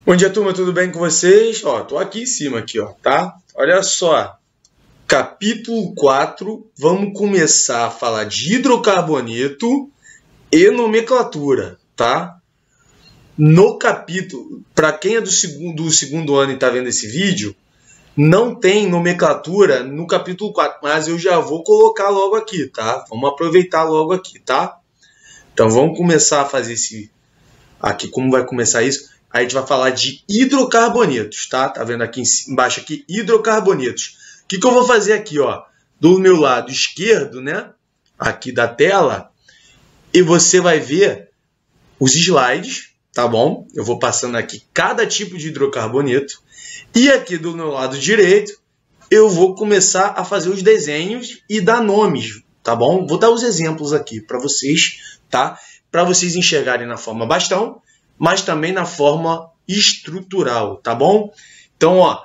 Bom dia, turma, tudo bem com vocês? Ó, tô aqui em cima, aqui, ó, tá? Olha só, capítulo 4, vamos começar a falar de hidrocarboneto e nomenclatura, tá? No capítulo, para quem é do segundo ano e tá vendo esse vídeo, não tem nomenclatura no capítulo 4, mas eu já vou colocar logo aqui, tá? Vamos aproveitar logo aqui, tá? Então vamos começar a fazer esse... Aqui, como vai começar isso? A gente vai falar de hidrocarbonetos, tá? Tá vendo aqui embaixo aqui, hidrocarbonetos. O que eu vou fazer aqui, ó? Do meu lado esquerdo, né? Aqui da tela. E você vai ver os slides, tá bom? Eu vou passando aqui cada tipo de hidrocarboneto. E aqui do meu lado direito, eu vou começar a fazer os desenhos e dar nomes, tá bom? Vou dar os exemplos aqui para vocês, tá? Para vocês enxergarem na forma bastão, mas também na forma estrutural, tá bom? Então, ó,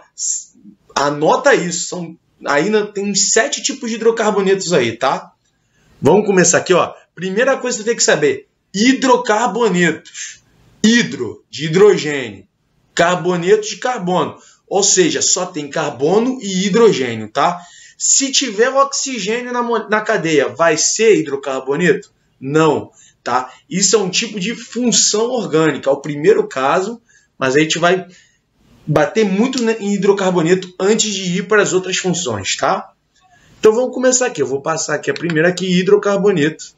anota isso. Ainda tem 7 tipos de hidrocarbonetos aí, tá? Vamos começar aqui, ó. Primeira coisa que você tem que saber: hidrocarbonetos. Hidro, de hidrogênio. Carboneto, de carbono. Ou seja, só tem carbono e hidrogênio, tá? Se tiver oxigênio na cadeia, vai ser hidrocarboneto? Não. Tá? Isso é um tipo de função orgânica, é o primeiro caso, mas a gente vai bater muito em hidrocarboneto antes de ir para as outras funções, tá? Então vamos começar aqui, eu vou passar aqui a primeira aqui, hidrocarboneto.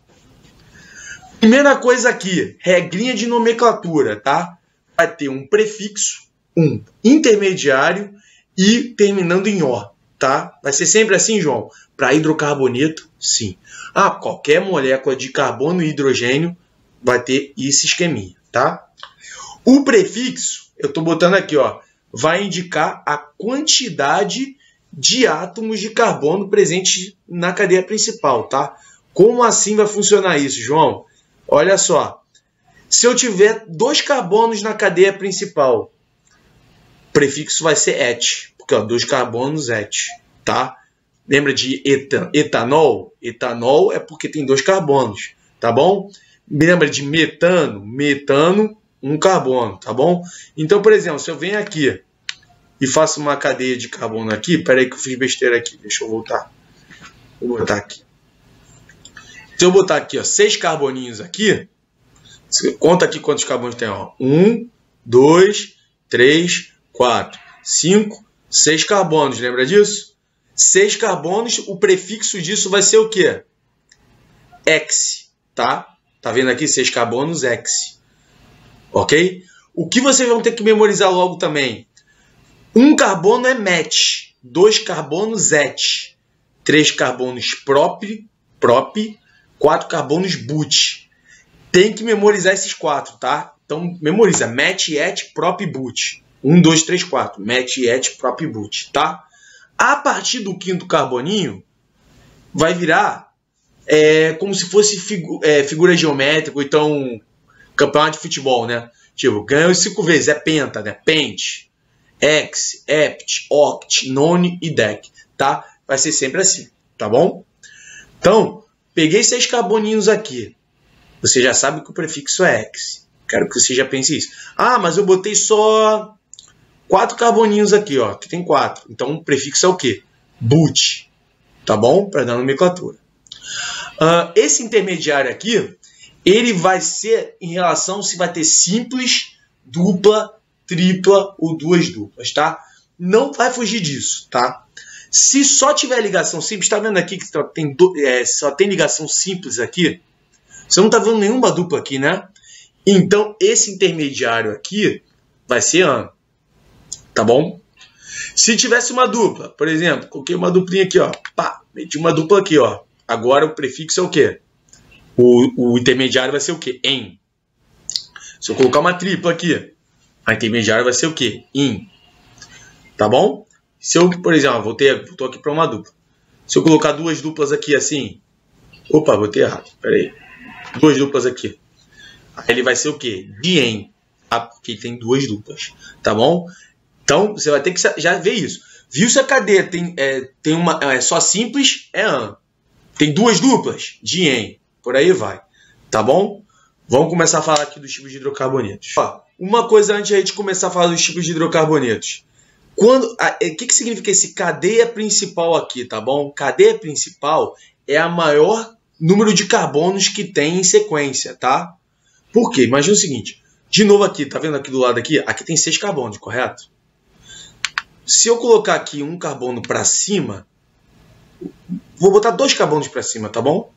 Primeira coisa aqui, regrinha de nomenclatura, tá? Vai ter um prefixo, um intermediário e terminando em O, tá? Vai ser sempre assim, João? Para hidrocarboneto, sim. Qualquer molécula de carbono e hidrogênio vai ter esse esqueminha, tá? O prefixo, eu estou botando aqui, ó, vai indicar a quantidade de átomos de carbono presentes na cadeia principal, tá? Como assim vai funcionar isso, João? Olha só, se eu tiver 2 carbonos na cadeia principal, o prefixo vai ser et, porque 2 carbonos et, tá? Lembra de etanol? Etanol é porque tem 2 carbonos, tá bom? Lembra de metano? Metano, 1 carbono, tá bom? Então, por exemplo, se eu venho aqui e faço uma cadeia de carbono aqui, peraí que eu fiz besteira aqui, deixa eu voltar. Vou botar aqui. Se eu botar aqui, ó, 6 carboninhos aqui, conta aqui quantos carbonos tem, ó. 1, 2, 3, 4, 5, 6 carbonos, lembra disso? 6 carbonos, o prefixo disso vai ser o quê? Hex, tá? Tá vendo aqui? 6 carbonos, hex. Ok? O que vocês vão ter que memorizar logo também? 1 carbono é met, 2 carbonos et, 3 carbonos prop, 4 carbonos but. Tem que memorizar esses 4, tá? Então, memoriza. Met, et, prop, but. 1, 2, 3, 4. Met, et, prop, but, tá? A partir do 5º carboninho, vai virar como se fosse figura geométrica, ou então campeonato de futebol, né? Tipo, ganhou 5 vezes, é penta, né? Pent, hex, hept, oct, none e dec, tá? Vai ser sempre assim, tá bom? Então, peguei 6 carboninhos aqui. Você já sabe que o prefixo é hex. Quero que você já pense isso. Mas eu botei só 4 carboninhos aqui, ó, que tem 4. Então, o prefixo é o quê? But, tá bom? Para dar nomenclatura. Esse intermediário aqui, ele vai ser em relação se vai ter simples, dupla, tripla ou 2 duplas, tá? Não vai fugir disso, tá? Se só tiver ligação simples, tá vendo aqui que só tem ligação simples aqui? Você não tá vendo nenhuma dupla aqui, né? Então, esse intermediário aqui vai ser AN. Tá bom? Se tivesse uma dupla, por exemplo, coloquei uma duplinha aqui, ó. Pá, meti uma dupla aqui, ó. Agora o prefixo é o quê? O intermediário vai ser o quê? En. Se eu colocar uma tripla aqui, a intermediária vai ser o quê? In. Tá bom? Se eu, por exemplo, voltou aqui para uma dupla. Se eu colocar 2 duplas aqui assim. Opa, botei errado. Pera aí. 2 duplas aqui. Aí ele vai ser o quê? Dien. Porque tem 2 duplas. Tá bom? Então, você vai ter que já ver isso. Viu se a cadeia tem uma só simples, é AN. Tem 2 duplas? Dien. Por aí vai. Tá bom? Vamos começar a falar aqui dos tipos de hidrocarbonetos. Ó, uma coisa antes de a gente começar a falar dos tipos de hidrocarbonetos. O que significa esse cadeia principal aqui, tá bom? Cadeia principal é a maior número de carbonos que tem em sequência, tá? Por quê? Imagina o seguinte. De novo aqui, tá vendo aqui do lado aqui? Aqui tem 6 carbonos, correto? Se eu colocar aqui um carbono para cima, vou botar 2 carbonos para cima, tá bom?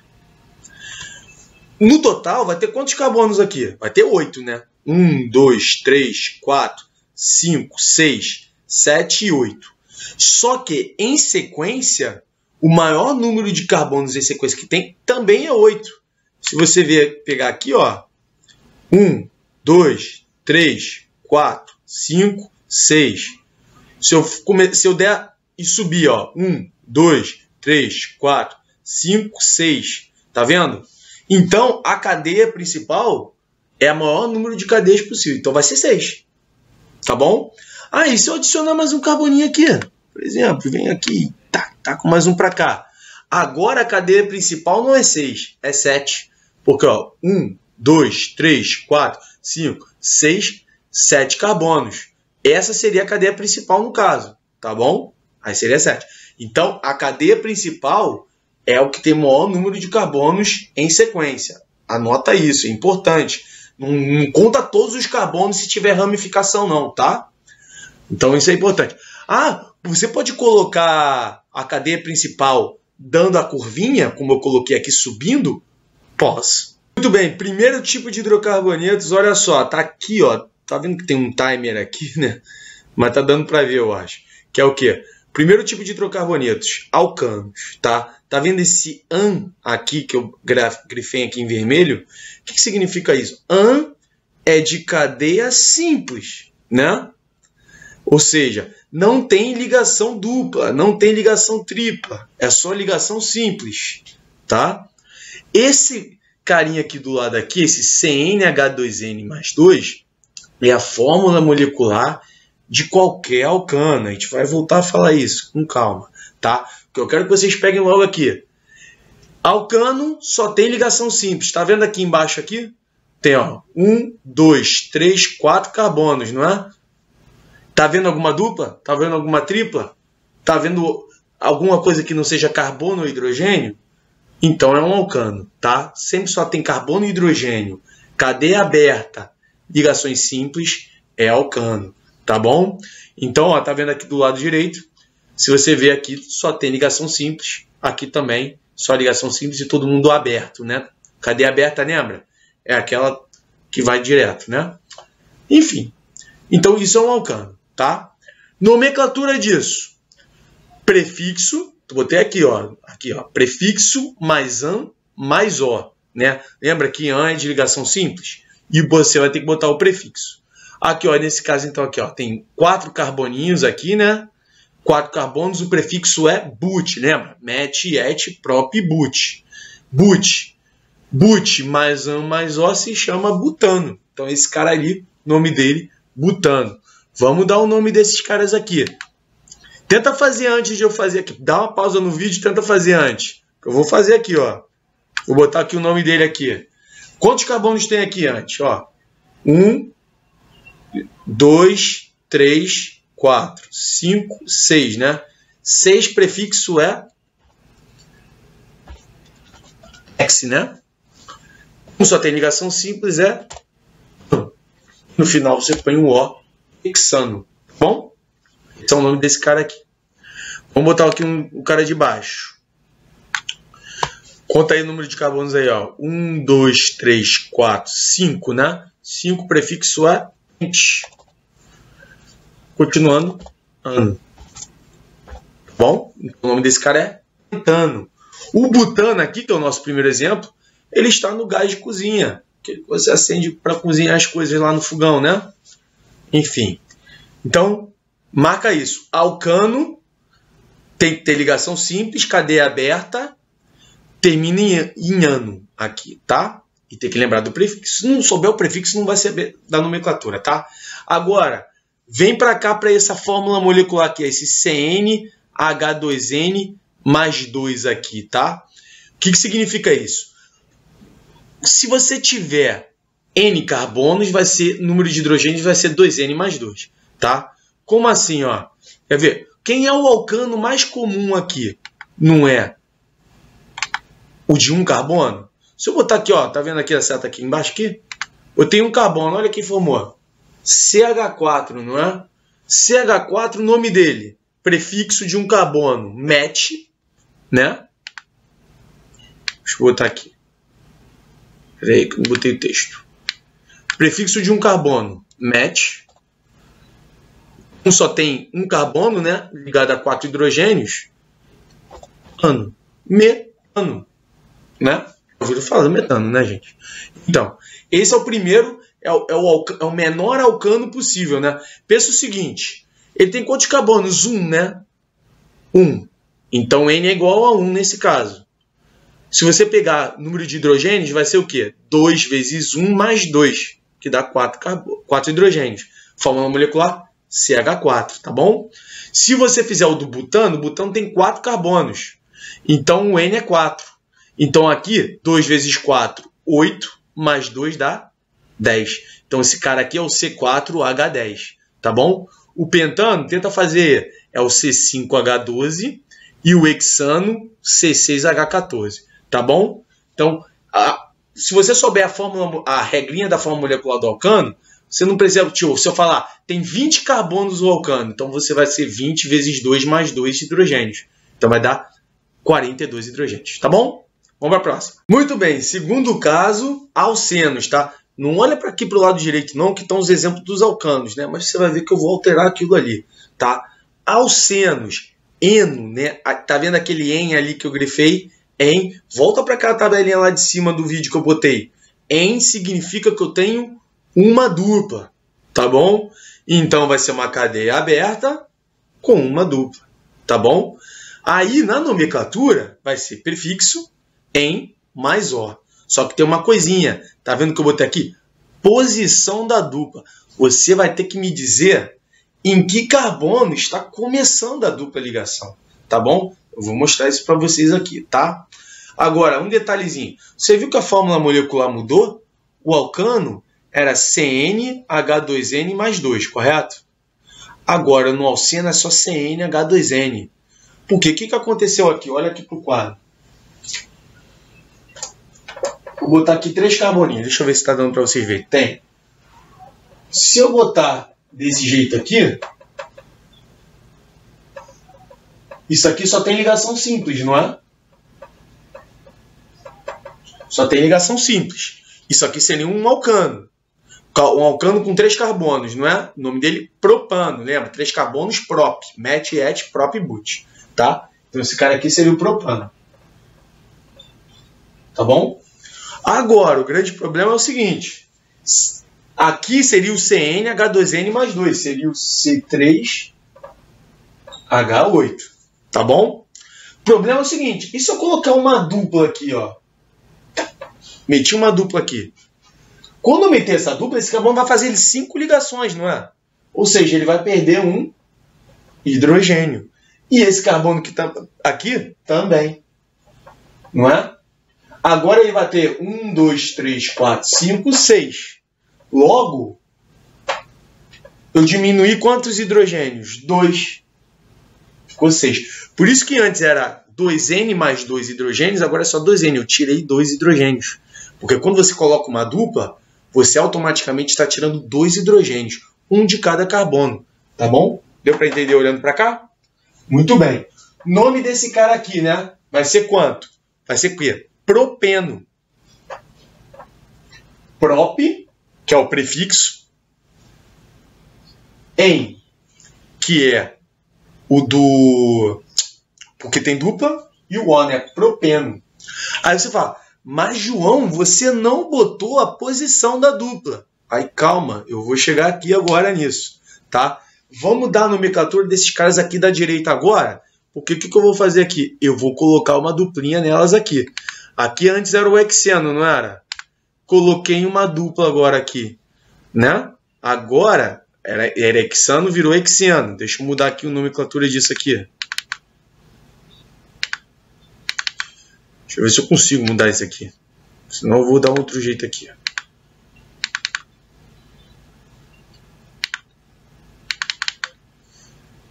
No total, vai ter quantos carbonos aqui? Vai ter 8, né? 1, 2, 3, 4, 5, 6, 7 e 8. Só que, em sequência, o maior número de carbonos em sequência que tem também é 8. Se você pegar aqui, ó, 1, 2, 3, 4, 5, 6. Se eu der e subir, ó, 1, 2, 3, 4, 5, 6. Tá vendo? Então, a cadeia principal é o maior número de cadeias possível. Então, vai ser 6. Tá bom? E se eu adicionar mais um carboninho aqui? Por exemplo, vem aqui, tá com mais um para cá. Agora, a cadeia principal não é 6, é 7. Porque, ó, 1, 2, 3, 4, 5, 6, 7 carbonos. Essa seria a cadeia principal no caso, tá bom? Aí seria 7. Então, a cadeia principal é o que tem o maior número de carbonos em sequência. Anota isso, é importante. Não conta todos os carbonos se tiver ramificação não, tá? Então, isso é importante. Você pode colocar a cadeia principal dando a curvinha, como eu coloquei aqui, subindo? Posso. Muito bem, primeiro tipo de hidrocarbonetos, olha só, tá aqui, ó. Tá vendo que tem um timer aqui, né? Mas tá dando para ver, eu acho. Que é o quê? Primeiro tipo de hidrocarbonetos, alcanos, tá? Tá vendo esse AN aqui, que eu grifei aqui em vermelho? O que significa isso? AN é de cadeia simples, né? Ou seja, não tem ligação dupla, não tem ligação tripla, é só ligação simples, tá? Esse carinha aqui do lado aqui, esse CnH2n mais 2, é a fórmula molecular de qualquer alcano. A gente vai voltar a falar isso, com calma, tá? O que eu quero que vocês peguem logo aqui. Alcano só tem ligação simples. Tá vendo aqui embaixo aqui? Tem, ó, 1, 2, 3, 4 carbonos, não é? Tá vendo alguma dupla? Tá vendo alguma tripla? Tá vendo alguma coisa que não seja carbono ou hidrogênio? Então é um alcano, tá? Sempre só tem carbono e hidrogênio. Cadeia aberta, ligações simples, é alcano, tá bom? Então, ó, tá vendo aqui do lado direito? Se você ver aqui, só tem ligação simples. Aqui também, só ligação simples e todo mundo aberto, né? Cadeia aberta, lembra? É aquela que vai direto, né? Enfim, então isso é um alcano, tá? Nomenclatura disso. Prefixo, botei aqui, ó, prefixo mais AN mais O, né? Lembra que AN é de ligação simples? E você vai ter que botar o prefixo. Aqui, ó, nesse caso, então, aqui, ó, tem 4 carboninhos aqui, né? 4 carbonos, o prefixo é but, lembra? Met, et, prop e but. But mais AN mais O se chama butano. Então, esse cara ali, nome dele, butano. Vamos dar o nome desses caras aqui. Tenta fazer antes de eu fazer aqui. Dá uma pausa no vídeo e tenta fazer antes. Eu vou fazer aqui, ó. Vou botar aqui o nome dele aqui. Quantos carbonos tem aqui antes? Ó, 1, 2, 3, 4, 5, 6, né? 6 prefixo é X, né? Como só tem ligação simples, é no final você põe um O, hexano, tá bom? Esse é o nome desse cara aqui. Vamos botar aqui o cara de baixo. Conta aí o número de carbonos aí, ó. 1, 2, 3, 4, 5, né? 5 prefixo é 20. Continuando. Ano. Tá bom? O nome desse cara é butano. O butano aqui, que é o nosso primeiro exemplo, ele está no gás de cozinha. Que você acende para cozinhar as coisas lá no fogão, né? Enfim. Então, marca isso. Alcano tem que ter ligação simples, cadeia aberta, termina em ano aqui, tá? E tem que lembrar do prefixo. Se não souber o prefixo, não vai saber da nomenclatura, tá? Agora, vem para cá para essa fórmula molecular aqui, esse CnH2n mais 2 aqui, tá? O que significa isso? Se você tiver N carbonos vai ser, número de hidrogênios vai ser 2N mais 2, tá? Como assim, ó? Quer ver? Quem é o alcano mais comum aqui? Não é o de um carbono? Se eu botar aqui, ó, tá vendo aqui a seta aqui embaixo aqui? Eu tenho um carbono, olha quem formou. CH4, não é? CH4, o nome dele, prefixo de um carbono, met, né? Deixa eu botar aqui. Peraí que eu não botei o texto. Prefixo de um carbono, met. Só tem um carbono, né? Ligado a 4 hidrogênios. Metano, né? Ouviram falar do metano, né, gente? Então, esse é o primeiro, é o menor alcano possível, né? Pensa o seguinte, ele tem quantos carbonos? 1, né? 1. Então, N é igual a 1 nesse caso. Se você pegar o número de hidrogênios, vai ser o quê? 2 vezes 1 mais 2, que dá 4 hidrogênios. Fórmula molecular CH4, tá bom? Se você fizer o butano tem 4 carbonos. Então, o N é 4. Então, aqui, 2 vezes 4, 8, mais 2 dá 10. Então, esse cara aqui é o C4H10, tá bom? O pentano, tenta fazer, é o C5H12 e o hexano, C6H14, tá bom? Então, se você souber a regrinha da fórmula molecular do alcano, você não precisa, se eu falar, tem 20 carbonos o alcano, então você vai ser 20 vezes 2 mais 2 hidrogênios. Então, vai dar 42 hidrogênios, tá bom? Vamos para a próxima. Muito bem, segundo caso, alcenos, tá? Não olha para aqui para o lado direito não, que estão os exemplos dos alcanos, né? Mas você vai ver que eu vou alterar aquilo ali, tá? Alcenos, eno, né? Tá vendo aquele en ali que eu grifei? En. Volta para aquela tabelinha lá de cima do vídeo que eu botei. En significa que eu tenho uma dupla, tá bom? Então vai ser uma cadeia aberta com uma dupla, tá bom? Aí na nomenclatura vai ser prefixo em mais O. Só que tem uma coisinha, tá vendo que eu botei aqui? Posição da dupla. Você vai ter que me dizer em que carbono está começando a dupla ligação, tá bom? Eu vou mostrar isso para vocês aqui, tá? Agora, um detalhezinho. Você viu que a fórmula molecular mudou? O alcano era CnH2n mais 2, correto? Agora, no alceno é só CnH2n. Por quê? O que aconteceu aqui? Olha aqui para o quadro. Vou botar aqui 3 carboninhos. Deixa eu ver se está dando para vocês verem. Tem. Se eu botar desse jeito aqui, isso aqui só tem ligação simples, não é? Só tem ligação simples. Isso aqui seria um alcano. Um alcano com 3 carbonos, não é? O nome dele, propano. Lembra? 3 carbonos, prop. Met, et, prop e but. Tá? Então esse cara aqui seria o propano. Tá bom? Agora, o grande problema é o seguinte. Aqui seria o CnH2n mais 2. Seria o C3H8. Tá bom? O problema é o seguinte. E se eu colocar uma dupla aqui, ó? Meti uma dupla aqui. Quando eu meter essa dupla, esse carbono vai fazer 5 ligações, não é? Ou seja, ele vai perder um hidrogênio. E esse carbono que está aqui também. Não é? Agora ele vai ter 1, 2, 3, 4, 5, 6. Logo, eu diminuí quantos hidrogênios? 2. Ficou 6. Por isso que antes era 2N mais 2 hidrogênios, agora é só 2N. Eu tirei 2 hidrogênios. Porque quando você coloca uma dupla, você automaticamente está tirando 2 hidrogênios. Um de cada carbono. Tá bom? Deu para entender olhando para cá? Muito bem. Nome desse cara aqui, né? Vai ser quanto? Vai ser o quê? Propeno. Prop, que é o prefixo, em, que é o do... porque tem dupla, e o O, né? Propeno. Aí você fala, mas João, você não botou a posição da dupla. Aí calma, eu vou chegar aqui agora nisso, tá? Vamos dar a nomenclatura desses caras aqui da direita agora, porque o que eu vou fazer aqui? Eu vou colocar uma duplinha nelas aqui. Aqui antes era o hexeno, não era? Coloquei uma dupla agora aqui, né? Agora era hexano, virou hexeno. Deixa eu mudar aqui a nomenclatura disso aqui. Deixa eu ver se eu consigo mudar isso aqui. Senão eu vou dar outro jeito aqui.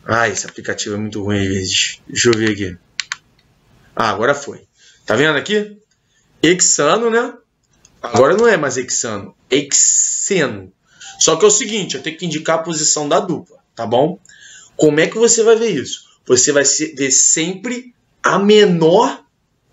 Ah, esse aplicativo é muito ruim às vezes. Deixa eu ver aqui. Ah, agora foi. Tá vendo aqui? Hexano, né? Agora não é mais hexano. Hexeno. Só que é o seguinte, eu tenho que indicar a posição da dupla, tá bom? Como é que você vai ver isso? Você vai ver sempre o menor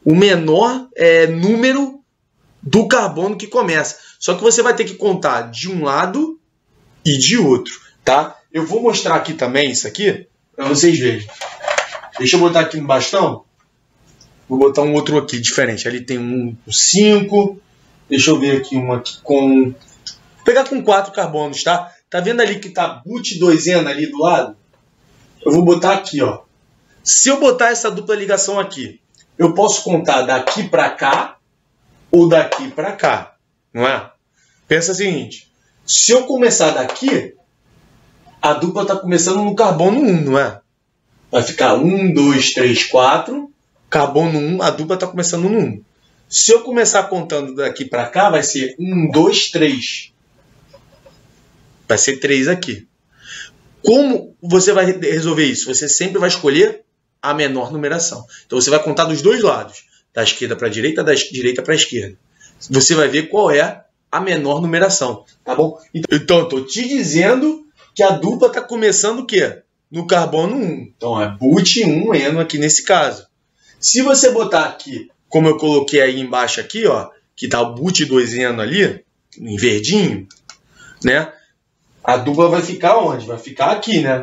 número do carbono que começa. Só que você vai ter que contar de um lado e de outro, tá? Eu vou mostrar aqui também isso aqui, para vocês verem. Deixa eu botar aqui no bastão. Vou botar um outro aqui diferente. Ali tem um com 5. Deixa eu ver aqui um aqui com... Vou pegar com 4 carbonos, tá? Tá vendo ali que tá but2eno ali do lado? Eu vou botar aqui, ó. Se eu botar essa dupla ligação aqui, eu posso contar daqui para cá ou daqui para cá, não é? Pensa o seguinte, se eu começar daqui, a dupla está começando no carbono 1, não é? Vai ficar 1, 2, 3, 4, carbono 1, a dupla está começando no 1. Se eu começar contando daqui para cá, vai ser 1, 2, 3. Vai ser 3 aqui. Como você vai resolver isso? Você sempre vai escolher a menor numeração. Então você vai contar dos dois lados, da esquerda para a direita, da direita para a esquerda. Você vai ver qual é a menor numeração, tá bom? Então, estou te dizendo que a dupla está começando o quê? No carbono 1. Então, é but1eno aqui nesse caso. Se você botar aqui, como eu coloquei aí embaixo aqui, ó, que está o but2eno ali, em verdinho, né? A dupla vai ficar onde? Vai ficar aqui, né?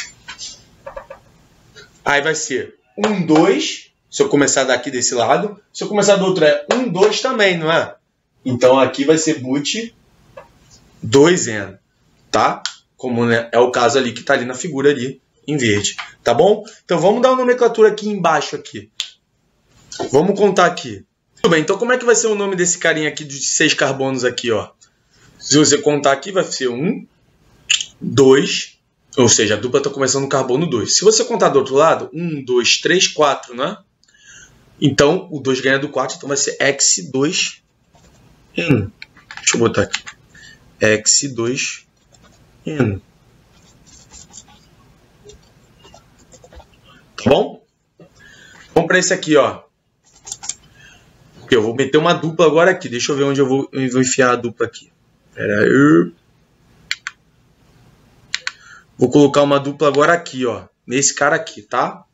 Aí vai ser 1, 2, se eu começar daqui desse lado. Se eu começar do outro é 1, 2 também, não é? Então aqui vai ser but2eno, tá? Como né, é o caso ali que está ali na figura ali, em verde, tá bom? Então vamos dar uma nomenclatura aqui embaixo aqui. Vamos contar aqui. Tudo bem, então como é que vai ser o nome desse carinha aqui de 6 carbonos aqui, ó? Se você contar aqui vai ser 1, 2, ou seja, a dupla está começando no carbono 2. Se você contar do outro lado, 1, 2, 3, 4, né? Então, o 2 ganha do 4, então vai ser X2N. Deixa eu botar aqui. X2N. Tá bom? Vamos para esse aqui, ó. Eu vou meter uma dupla agora aqui. Deixa eu ver onde eu vou enfiar a dupla aqui. Espera aí. Vou colocar uma dupla agora aqui, ó. Nesse cara aqui, tá?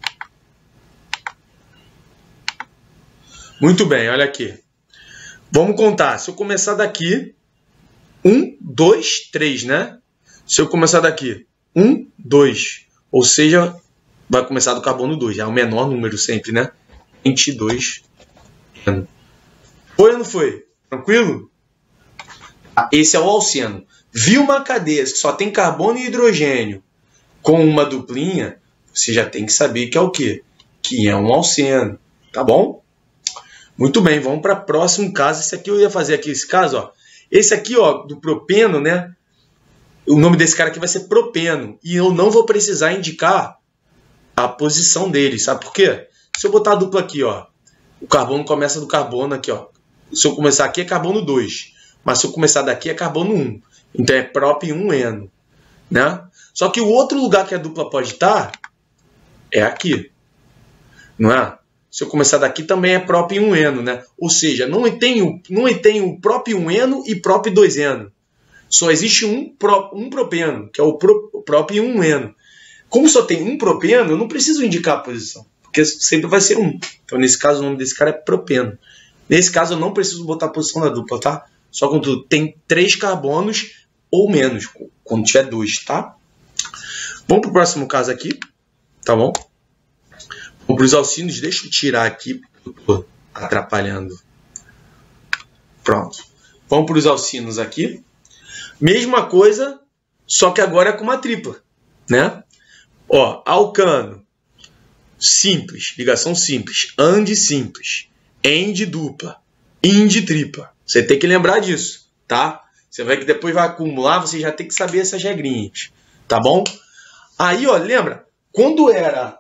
Muito bem, olha aqui. Vamos contar. Se eu começar daqui, 1, 2, 3, né? Se eu começar daqui, 1, 2. Ou seja, vai começar do carbono 2. É o menor número sempre, né? 22. Foi ou não foi? Tranquilo? Esse é o alceno. Viu uma cadeia que só tem carbono e hidrogênio com uma duplinha, você já tem que saber que é o quê? Que é um alceno, tá bom? Muito bem, vamos para o próximo caso. Esse aqui eu ia fazer aqui, esse caso, ó. Esse aqui, ó, do propeno, né? O nome desse cara aqui vai ser propeno. E eu não vou precisar indicar a posição dele, sabe por quê? Se eu botar a dupla aqui, ó, o carbono começa do carbono aqui, ó. Se eu começar aqui é carbono 2, mas se eu começar daqui é carbono 1. Então é prop1eno, né? Só que o outro lugar que a dupla pode estar é aqui, não é? Se eu começar daqui também é prop1eno, né? Ou seja, não tem o prop1eno e prop2eno. Só existe um propeno, que é o prop1eno. Como só tem um propeno, eu não preciso indicar a posição, porque sempre vai ser 1. Então nesse caso o nome desse cara é propeno. Nesse caso eu não preciso botar a posição da dupla, tá? Só quando tem 3 carbonos ou menos, quando tiver 2, tá? Vamos para o próximo caso aqui, tá bom? Vamos para os alcinos, deixa eu tirar aqui, eu estou atrapalhando. Pronto. Vamos para os alcinos aqui. Mesma coisa, só que agora é com uma tripla, né? Ó, alcano, simples, ligação simples, and simples, end dupla, ind tripla. Você tem que lembrar disso, tá? Você vai que depois vai acumular, você já tem que saber essas regrinhas, tá bom? Aí, ó, lembra? Quando era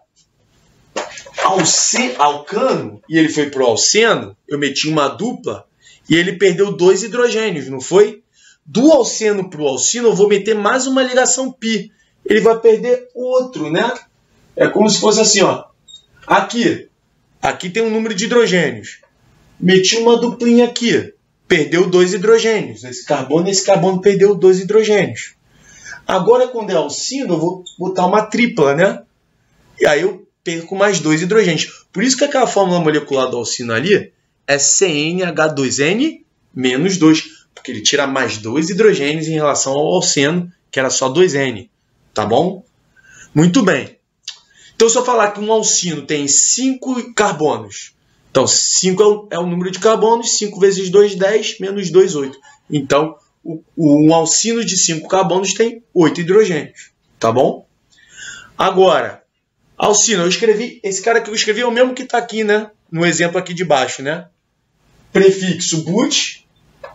alcano e ele foi pro alceno, eu meti uma dupla e ele perdeu 2 hidrogênios, não foi? Do alceno pro alcino, eu vou meter mais uma ligação pi. ele vai perder outro, né? É como se fosse assim, ó. Aqui tem um número de hidrogênios. Meti uma duplinha aqui. Perdeu 2 hidrogênios. Esse carbono perdeu 2 hidrogênios. Agora, quando é alcino, eu vou botar uma tripla, né? E aí eu perco mais 2 hidrogênios. Por isso que aquela fórmula molecular do alcino ali é CnH2n menos 2. Porque ele tira mais 2 hidrogênios em relação ao alceno, que era só 2n. Tá bom? Muito bem. Então, se eu falar que um alcino tem 5 carbonos, então 5 é o número de carbonos, 5 vezes 2, 10, menos 2, 8. Então, um alcino de 5 carbonos tem 8 hidrogênios. Tá bom? Agora, alcino, eu escrevi, esse cara que eu escrevi é o mesmo que está aqui, né? No exemplo aqui de baixo, né? Prefixo but,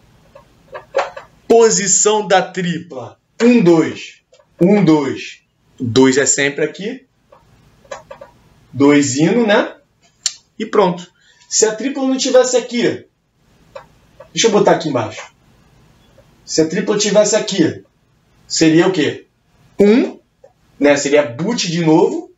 posição da tripla, 1, 2, 1, 2. 2 é sempre aqui. 2 hino, né? E pronto. Se a tripla não tivesse aqui, deixa eu botar aqui embaixo. Se a tripla tivesse aqui, seria o quê? 1, né? Seria but de novo.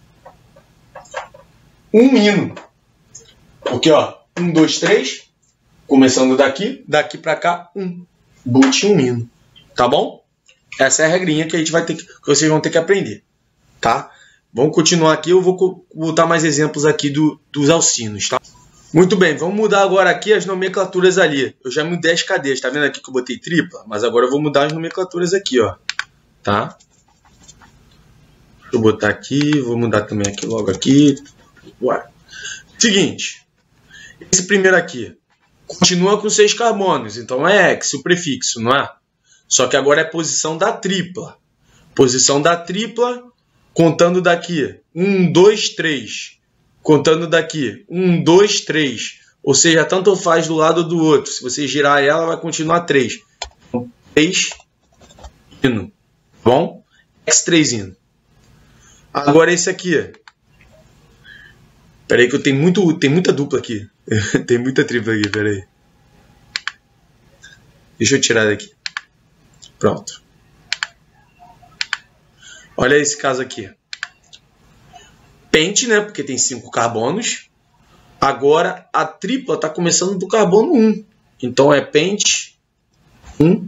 1 hino. Porque, ó, 1, 2, 3, começando daqui para cá, 1. But, 1 hino. Tá bom? Essa é a regrinha que a gente vai ter que vocês vão ter que aprender, tá? Vamos continuar aqui, eu vou botar mais exemplos aqui dos alcinos, tá? Muito bem, vamos mudar agora aqui as nomenclaturas ali. Eu já mudei as cadeias, tá vendo aqui que eu botei tripla? Mas agora eu vou mudar as nomenclaturas aqui, ó. Tá? Deixa eu botar aqui, vou mudar também aqui logo aqui. Bora. Seguinte, esse primeiro aqui continua com 6 carbonos, então é X o prefixo, não é? Só que agora é posição da tripla. Posição da tripla, contando daqui, 1, 2, 3. Contando daqui, 1, 2, 3. Ou seja, tanto faz do lado do outro. Se você girar ela, vai continuar 3. 3 hino. Bom? X3 hino. Agora esse aqui. Espera aí que tem muita dupla aqui. Tem muita tripla aqui, espera aí. Deixa eu tirar daqui. Pronto. Olha esse caso aqui. Pente, né? Porque tem 5 carbonos. Agora a tripla está começando do carbono 1. Então é pente 1.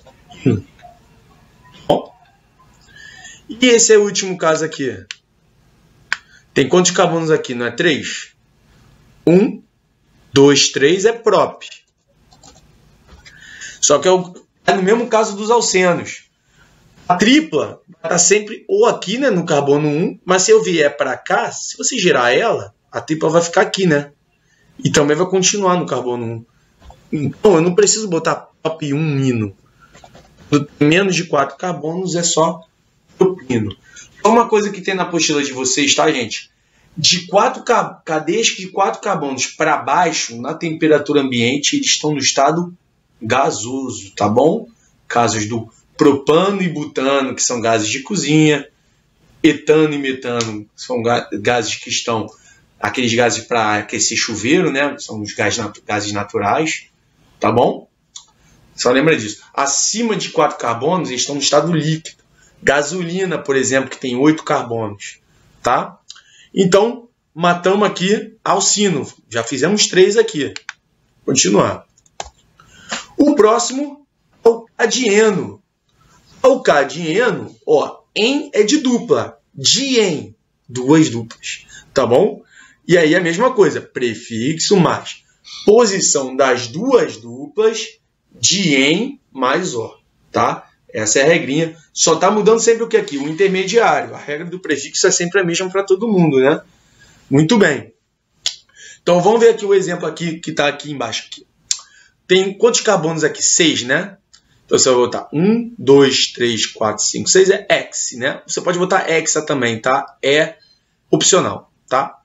Bom. E esse é o último caso aqui. Tem quantos carbonos aqui? Não é 3? 1, 2, 3 é prop. Só que é no mesmo caso dos alcenos. A tripla está sempre ou aqui, né, no carbono 1, mas se eu vier para cá, se você girar ela, a tripla vai ficar aqui, né? E também vai continuar no carbono 1. Então, eu não preciso botar prop 1 hino. Menos de 4 carbonos é só propino. Então, uma coisa que tem na apostila de vocês, tá, gente? De cadeias de 4 carbonos para baixo, na temperatura ambiente, eles estão no estado gasoso, tá bom? Casos do propano e butano, que são gases de cozinha. Etano e metano são gases que estão... Aqueles gases para aquecer chuveiro, né? São os gases naturais, tá bom? Só lembra disso. Acima de 4 carbonos, eles estão no estado líquido. Gasolina, por exemplo, que tem 8 carbonos, tá? Então, matamos aqui alcino. Já fizemos 3 aqui. Continuar. O próximo é o cadieno. O cadieno, ó, em é de dupla. Dien, 2 duplas, tá bom? E aí a mesma coisa, prefixo mais posição das 2 duplas, dien mais O, tá? Essa é a regrinha. Só está mudando sempre o que aqui? O intermediário. A regra do prefixo é sempre a mesma para todo mundo, né? Muito bem. Então vamos ver aqui o exemplo aqui que está aqui embaixo. Aqui. Tem quantos carbonos aqui? 6, né? Então você vai botar 1, 2, 3, 4, 5, 6 é hex, né? Você pode botar hexa também, tá? É opcional, tá?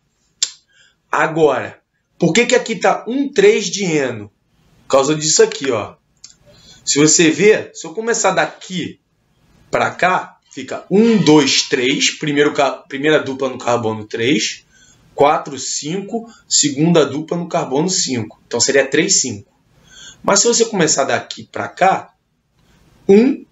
Agora, por que aqui está 1, 3 dieno? Por causa disso aqui, ó. Se você ver, se eu começar daqui para cá, fica 1, 2, 3, primeira dupla no carbono 3, 4, 5, segunda dupla no carbono 5. Então seria 3, 5. Mas se você começar daqui para cá, 1,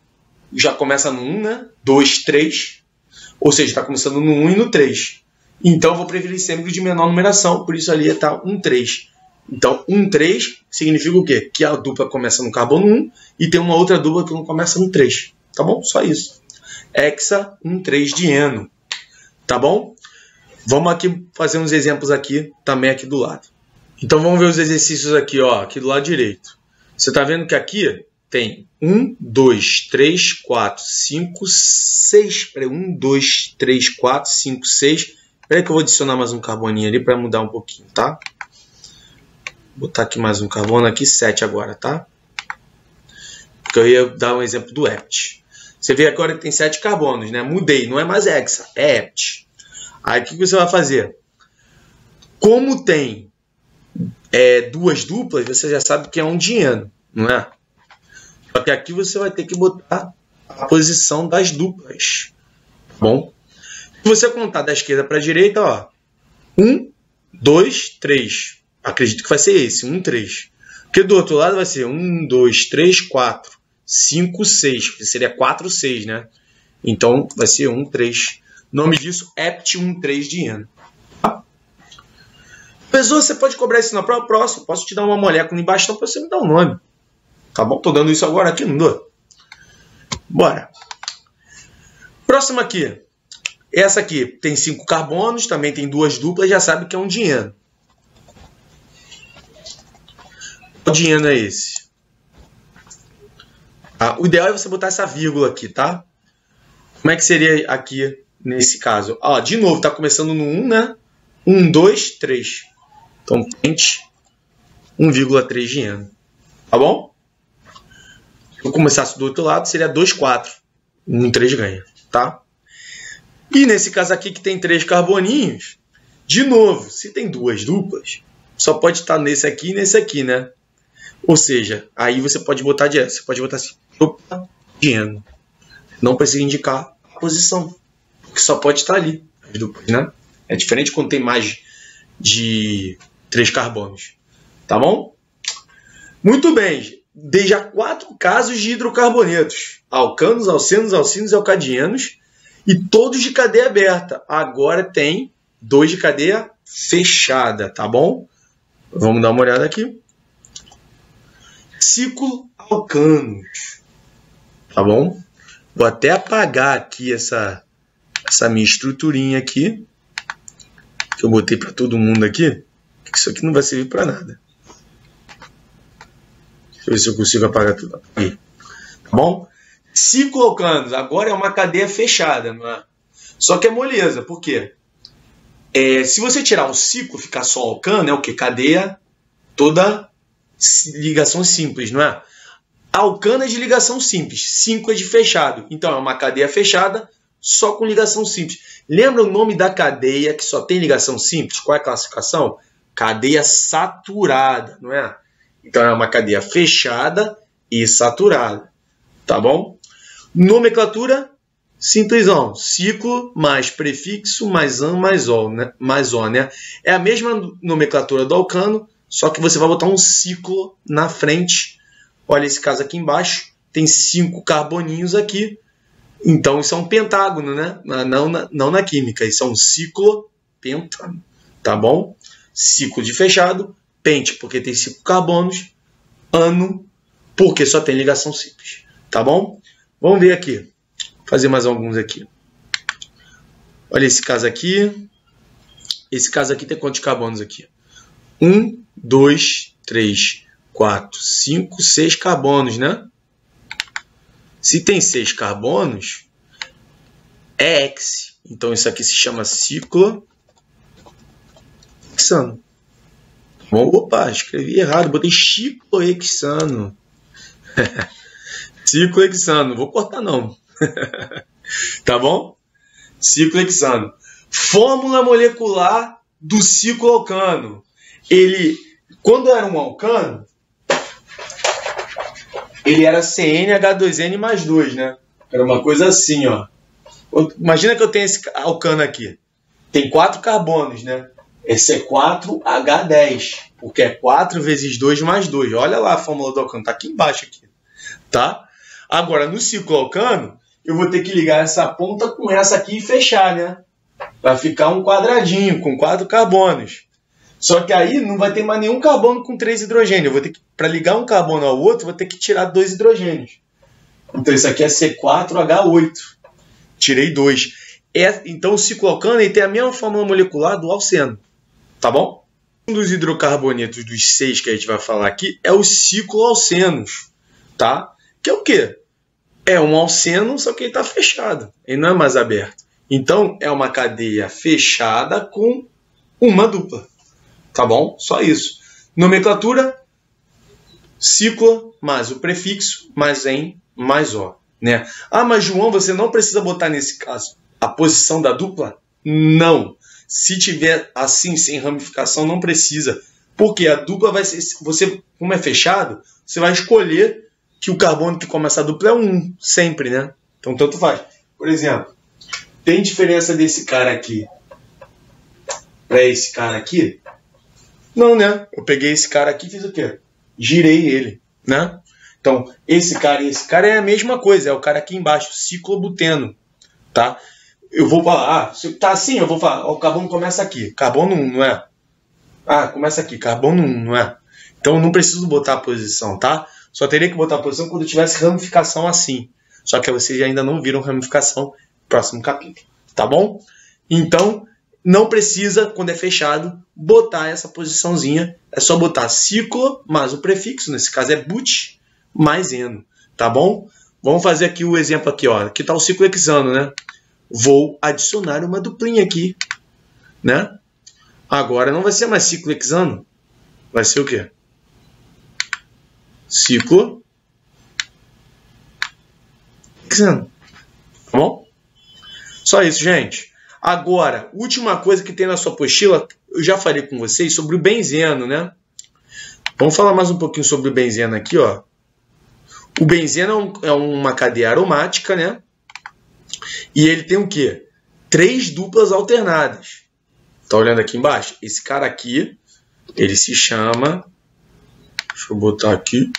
já começa no 1, né? 2, 3. Ou seja, está começando no 1 e no 3. Então, eu vou preferir sempre de menor numeração, por isso ali está 1, 3. Então, 1, 3 significa o quê? Que a dupla começa no carbono 1 e tem uma outra dupla que não começa no 3. Tá bom? Só isso. Hexa 1,3-dieno. Tá bom? Vamos aqui fazer uns exemplos aqui, também aqui do lado. Então, vamos ver os exercícios aqui, ó, aqui do lado direito. Você está vendo que aqui tem 1, 2, 3, 4, 5, 6. Peraí, 1, 2, 3, 4, 5, 6. Espera que eu vou adicionar mais um carboninho ali para mudar um pouquinho, tá? Vou botar aqui mais um carbono, aqui 7 agora, tá? Porque eu ia dar um exemplo do hept. Você vê agora que tem 7 carbonos, né? Mudei, não é mais hexa, é hept. Aí o que você vai fazer? Como tem duas duplas, você já sabe que é um dieno, não é? Só que aqui você vai ter que botar a posição das duplas, tá bom? Se você contar da esquerda para a direita, ó, 1, 2, 3. Acredito que vai ser esse, 1, 3. Porque do outro lado vai ser 1, 2, 3, 4, 5, 6. Que seria 4, 6, né? Então vai ser 1, 3. O nome disso é hept 1,3-dieno. Tá? Professor, você pode cobrar isso na prova próxima. Posso te dar uma molécula embaixo, então para você me dar um nome. Tá bom? Tô dando isso agora aqui, não dou? Bora. Próximo aqui. Essa aqui tem 5 carbonos, também tem 2 duplas, já sabe que é um dieno. Qual dieno é esse? O ideal é você botar essa vírgula aqui, tá? Como é que seria aqui nesse caso? Ó, de novo, tá começando no 1, né? 1, 2, 3. Então, pente 1,3 dieno. Tá bom? Se eu começasse do outro lado, seria 2, 4. 1, 3 ganha, tá? E nesse caso aqui que tem 3 carboninhos, de novo, se tem 2 duplas, só pode estar nesse aqui e nesse aqui, né? Ou seja, aí você pode botar direto. Você pode botar assim, dupla, dieno. Não precisa indicar a posição, porque só pode estar ali, as duplas, né? É diferente quando tem mais de 3 carbonos. Tá bom? Muito bem. Dei já 4 casos de hidrocarbonetos. Alcanos, alcenos, alcinos e alcadianos. E todos de cadeia aberta. Agora tem 2 de cadeia fechada, tá bom? Vamos dar uma olhada aqui. Ciclo alcanos. Tá bom? Vou até apagar aqui essa minha estruturinha aqui. Que eu botei para todo mundo aqui. Isso aqui não vai servir para nada. Deixa eu ver se eu consigo apagar tudo aqui. Tá bom? Ciclo alcanos. Agora é uma cadeia fechada, não é? Só que é moleza. Por quê? Se você tirar o ciclo e ficar só alcano, é o quê? Cadeia toda ligação simples, não é? Alcano é de ligação simples. 5 é de fechado. Então é uma cadeia fechada só com ligação simples. Lembra o nome da cadeia que só tem ligação simples? Qual é a classificação? Cadeia saturada, não é? Então é uma cadeia fechada e saturada. Tá bom? Nomenclatura simplesão. Ciclo mais prefixo mais an mais o, né? Mais o, né? É a mesma nomenclatura do alcano, só que você vai botar um ciclo na frente. Olha esse caso aqui embaixo. Tem 5 carboninhos aqui. Então isso é um pentágono, né? Não na química. Isso é um ciclopentano. Tá bom? Ciclo de fechado. Pente, porque tem 5 carbonos. Ano, porque só tem ligação simples. Tá bom? Vamos ver aqui. Vou fazer mais alguns aqui. Olha esse caso aqui. Esse caso aqui tem quantos carbonos aqui? 1, 2, 3, 4, 5, 6 carbonos, né? Se tem 6 carbonos, é hex. Então isso aqui se chama ciclohexano. Bom, opa, escrevi errado. Botei ciclohexano. Ciclohexano. Não vou cortar, não. Tá bom? Ciclohexano. Fórmula molecular do cicloalcano. Ele, quando era um alcano, ele era CnH2n mais 2, né? Era uma coisa assim, ó. Imagina que eu tenho esse alcano aqui. Tem 4 carbonos, né? Esse é 4H10, porque é 4 vezes 2 mais 2. Olha lá a fórmula do alcano, tá aqui embaixo aqui, tá? Agora, no cicloalcano, eu vou ter que ligar essa ponta com essa aqui e fechar, né? Vai ficar um quadradinho com 4 carbonos. Só que aí não vai ter mais nenhum carbono com 3 hidrogênios. Eu vou ter que, para ligar um carbono ao outro, vou ter que tirar 2 hidrogênios. Então isso aqui é C4H8. Tirei 2. Então o cicloalcano ele tem a mesma fórmula molecular do alceno. Tá bom? Um dos hidrocarbonetos dos 6 que a gente vai falar aqui é os cicloalcenos. Tá? Que é o quê? É um alceno, só que ele está fechado. Ele não é mais aberto. Então é uma cadeia fechada com uma dupla. Tá bom? Só isso. Nomenclatura, ciclo mais o prefixo, mais em, mais o. Né? Ah, mas João, você não precisa botar nesse caso a posição da dupla? Não. Se tiver assim, sem ramificação, não precisa. Porque a dupla vai ser... Você, como é fechado, você vai escolher que o carbono que começa a dupla é 1, sempre, né? Então, tanto faz. Por exemplo, tem diferença desse cara aqui para esse cara aqui? Não, né? Eu peguei esse cara aqui e fiz o quê? Girei ele, né? Então, esse cara e esse cara é a mesma coisa. É o cara aqui embaixo, ciclobuteno, tá? Eu vou falar, se tá assim, eu vou falar, ó, o carbono começa aqui. Carbono 1, não é? Ah, começa aqui, carbono 1, não é? Então, eu não preciso botar a posição, tá? Só teria que botar a posição quando tivesse ramificação assim. Só que vocês ainda não viram ramificação no próximo capítulo, tá bom? Então, não precisa, quando é fechado, botar essa posiçãozinha. É só botar ciclo mais o prefixo, nesse caso é but, mais eno, tá bom? Vamos fazer aqui o exemplo aqui, ó. Aqui está o ciclo hexano, né? Vou adicionar uma duplinha aqui, né? Agora não vai ser mais ciclo hexano. Vai ser o quê? Ciclo hexano. Tá bom? Só isso, gente. Agora, última coisa que tem na sua apostila, eu já falei com vocês sobre o benzeno, né? Vamos falar mais um pouquinho sobre o benzeno aqui, ó. O benzeno é uma cadeia aromática, né? E ele tem o quê? 3 duplas alternadas. Tá olhando aqui embaixo? Esse cara aqui, ele se chama... Deixa eu botar aqui.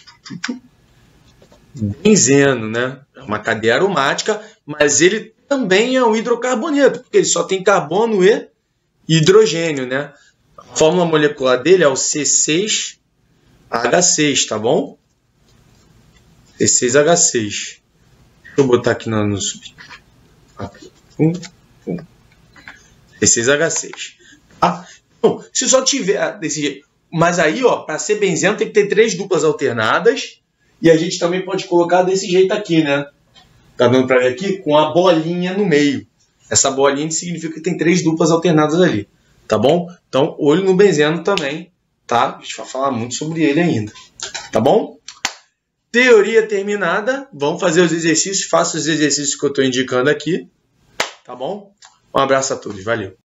Benzeno, né? É uma cadeia aromática, mas ele também é um hidrocarboneto, porque ele só tem carbono e hidrogênio, né? A fórmula molecular dele é o C6H6, tá bom? C6H6. Deixa eu botar aqui no sub. C6H6. Tá? Então, se só tiver desse jeito. Mas aí, ó, para ser benzeno tem que ter 3 duplas alternadas. E a gente também pode colocar desse jeito aqui, né? Tá dando para ver aqui? Com a bolinha no meio. Essa bolinha significa que tem 3 duplas alternadas ali. Tá bom? Então, olho no benzeno também, tá? A gente vai falar muito sobre ele ainda. Tá bom? Teoria terminada. Vamos fazer os exercícios. Faça os exercícios que eu estou indicando aqui. Tá bom? Um abraço a todos. Valeu.